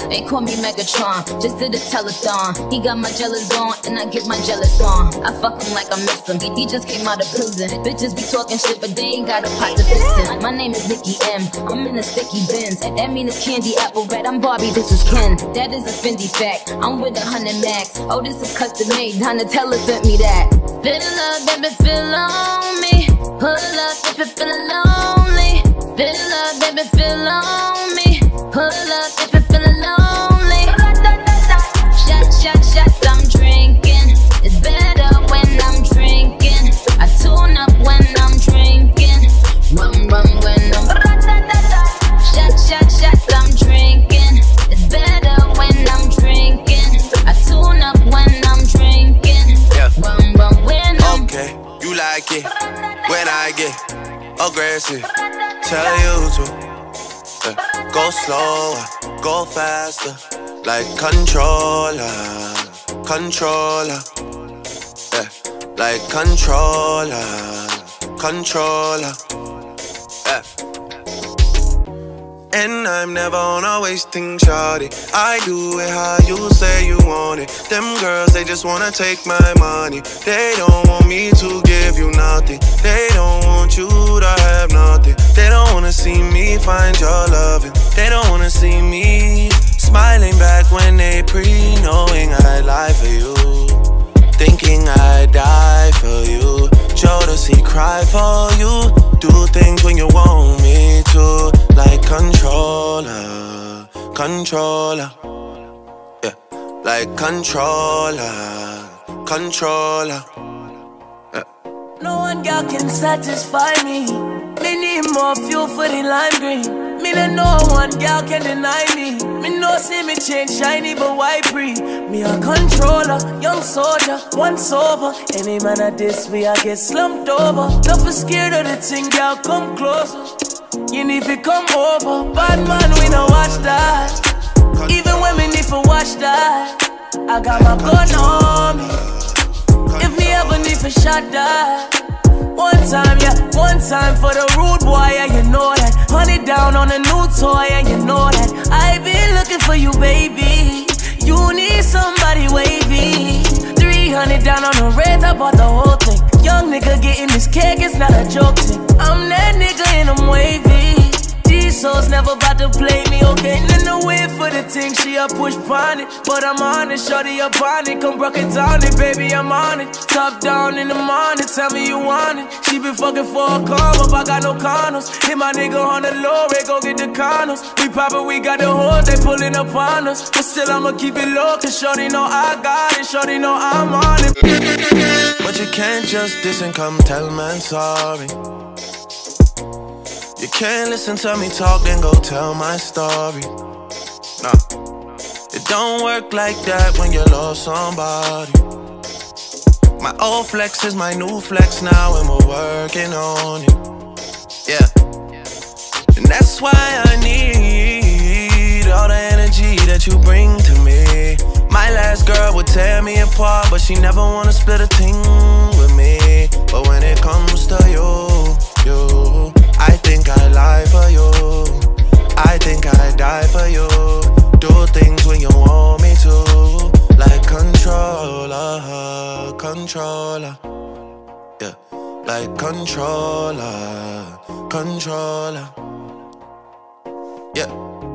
They call me Megatron, just did a telethon. He got my jealous on, and I get my jealous on. I fuck him like I missed him. He just came out of prison. Bitches be talking shit, but they ain't got a pot to piss in. My name is Nicki M. I'm in a sticky Benz. That mean it's candy apple red. I'm Barbie, this is Ken. That is a Fendi fact. I'm with 100 max. Oh, this is custom made. Donatella sent me that. Feel love, baby, feel on me. Pull up if you feeling lonely. Feel love, baby, feel on me. Pull up if you feeling lonely. Shots, I'm drinking. It's better when I'm drinking. I tune up when I'm drinking. Rum when I'm shots, I'm drinking. It's better when I'm drinking. I tune up when I'm drinking. Rum when I'm. Okay, you like it when I get aggressive. Tell you to go slower, go faster, like controller, yeah, like controller, yeah. And I'm never on a wasting shawty. I do it how you say you want it. Them girls, they just wanna take my money. They don't want me to give you nothing. They don't want you to have nothing. They don't wanna see me find your loving. They don't wanna see me smiling back when they knowing I lie for you, thinking I die for you. Jodeci cry for you. Do things when you want me to, like controller, yeah, like controller, yeah. No one girl can satisfy me. Me need more fuel for the lime green. Me no one girl can deny me. Me no see me change shiny but white free. Me a controller, young soldier, once over. Any man at this way I get slumped over. Don't be scared of the thing, girl, come closer. You need to come over. Bad man, we no watch that. Even when me need to watch that, I got my gun on me. If me ever need to shot that, one time, yeah, one time for the rude boy, yeah, you know that. Honey down on a new toy, and you know that. I been looking for you, baby. You need somebody wavy. 300 down on the red, I bought the whole thing. Young nigga getting this cake, it's not a joke thing. I'm that nigga and I'm wavy. These souls never about to play me, okay? In the way for the thing, she a push on it. But I'm on it, shorty up on it. Come broke it down it, baby, I'm on it. Top down in the morning, tell me you want it. She been fucking for a come up, I got no condoms. Hit my nigga on the low rate, go get the condoms. We poppin', we got the hoes, they pulling up on us. But still I'ma keep it low, cause shorty know I got it. Shorty know I'm on it. But you can't just diss and come tell man sorry. You can't listen to me talk, then go tell my story. Nah, it don't work like that when you lost somebody. My old flex is my new flex now, and we're working on it. Yeah, and that's why I need all the energy that you bring to me. My last girl would tear me apart, but she never wanna split a thing with me. But when it comes to you, I think I lie for you. I think I die for you. Do things when you want me to, like controller, yeah, like controller, yeah.